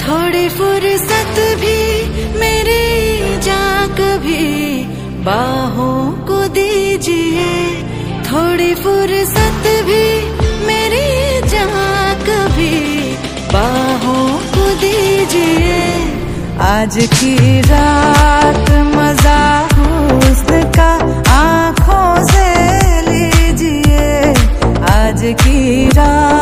थोड़ी फुर्सत भी मेरी जान कभी बाहों को दीजिए, थोड़ी फुर्सत भी मेरी जान कभी बाहों को दीजिए। आज की रात मजा हुस्न का आँखों से लीजिए, आज की रात